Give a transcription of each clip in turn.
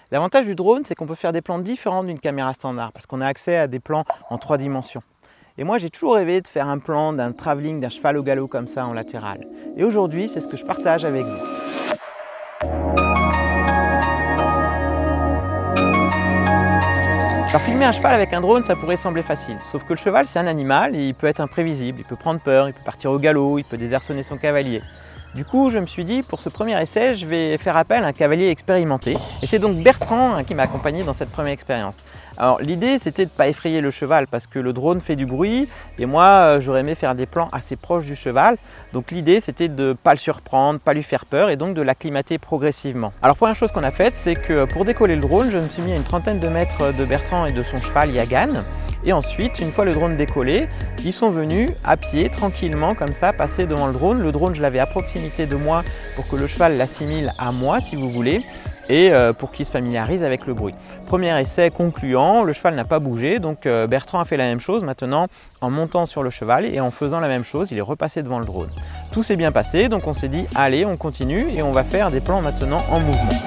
L'avantage du drone, c'est qu'on peut faire des plans différents d'une caméra standard parce qu'on a accès à des plans en 3 dimensions. Et moi, j'ai toujours rêvé de faire un plan d'un travelling d'un cheval au galop comme ça en latéral. Et aujourd'hui, c'est ce que je partage avec vous. Alors filmer un cheval avec un drone, ça pourrait sembler facile, sauf que le cheval c'est un animal et il peut être imprévisible, il peut prendre peur, il peut partir au galop, il peut désarçonner son cavalier. Du coup, je me suis dit, pour ce premier essai, je vais faire appel à un cavalier expérimenté. Et c'est donc Bertrand qui m'a accompagné dans cette première expérience. Alors l'idée, c'était de ne pas effrayer le cheval parce que le drone fait du bruit et moi, j'aurais aimé faire des plans assez proches du cheval. Donc l'idée, c'était de ne pas le surprendre, pas lui faire peur et donc de l'acclimater progressivement. Alors première chose qu'on a faite, c'est que pour décoller le drone, je me suis mis à une trentaine de mètres de Bertrand et de son cheval Yagan. Et ensuite, une fois le drone décollé, ils sont venus à pied, tranquillement, comme ça, passer devant le drone. Le drone, je l'avais à proximité de moi pour que le cheval l'assimile à moi, si vous voulez, et pour qu'il se familiarise avec le bruit. Premier essai concluant, le cheval n'a pas bougé, donc Bertrand a fait la même chose maintenant en montant sur le cheval et en faisant la même chose, il est repassé devant le drone. Tout s'est bien passé, donc on s'est dit, allez, on continue et on va faire des plans maintenant en mouvement.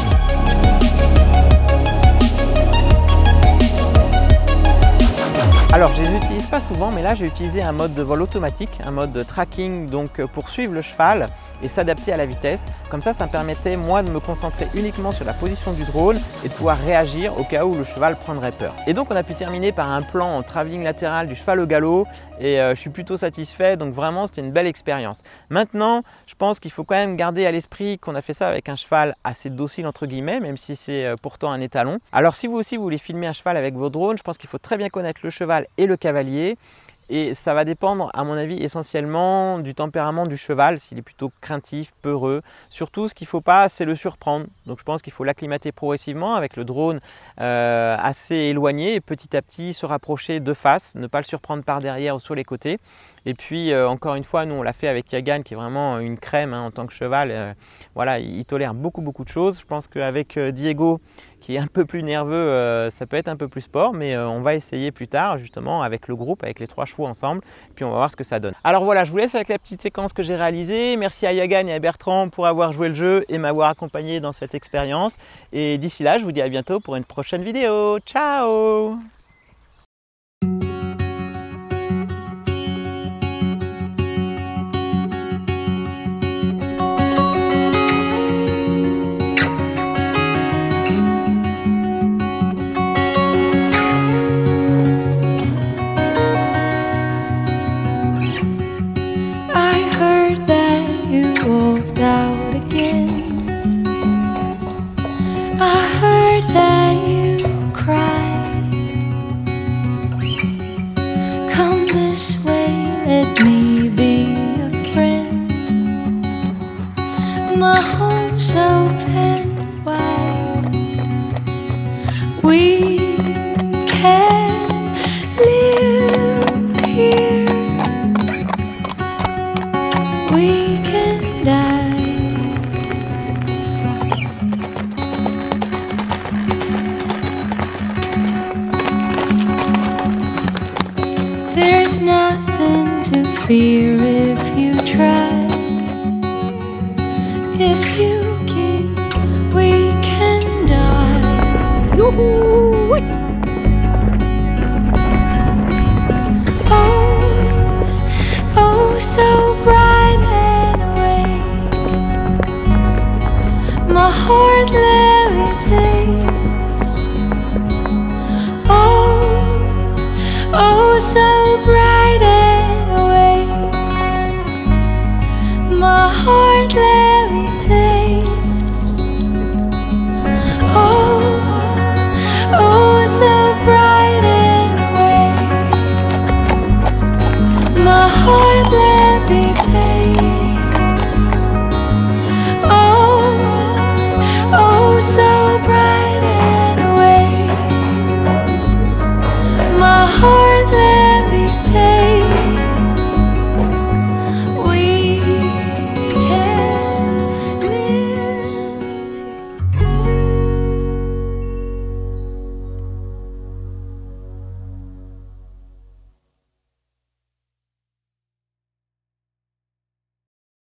Alors je les utilise pas souvent, mais là j'ai utilisé un mode de vol automatique, un mode de tracking, donc pour suivre le cheval et s'adapter à la vitesse. Comme ça, ça me permettait moi de me concentrer uniquement sur la position du drone et de pouvoir réagir au cas où le cheval prendrait peur. Et donc on a pu terminer par un plan en travelling latéral du cheval au galop et je suis plutôt satisfait, donc vraiment c'était une belle expérience. Maintenant, je pense qu'il faut quand même garder à l'esprit qu'on a fait ça avec un cheval assez docile entre guillemets, même si c'est pourtant un étalon. Alors si vous aussi vous voulez filmer un cheval avec vos drones, je pense qu'il faut très bien connaître le cheval et le cavalier. Et ça va dépendre, à mon avis, essentiellement du tempérament du cheval, s'il est plutôt craintif, peureux. Surtout, ce qu'il ne faut pas, c'est le surprendre. Donc je pense qu'il faut l'acclimater progressivement avec le drone assez éloigné et petit à petit se rapprocher de face, ne pas le surprendre par derrière ou sur les côtés. Et puis, encore une fois, nous on l'a fait avec Yagan, qui est vraiment une crème en tant que cheval. Voilà, il tolère beaucoup de choses. Je pense qu'avec Diego, qui est un peu plus nerveux, ça peut être un peu plus sport, mais on va essayer plus tard, justement, avec le groupe, avec les 3 chevaux ensemble, puis on va voir ce que ça donne. Alors voilà, je vous laisse avec la petite séquence que j'ai réalisée. Merci à Yagan et à Bertrand pour avoir joué le jeu et m'avoir accompagné dans cette expérience. Et d'ici là, je vous dis à bientôt pour une prochaine vidéo. Ciao! Come this way, let me be a friend. My home's open wide. We can live here. We can die. There's nothing to fear if you try. If you keep, we can die. Yoo-hoo!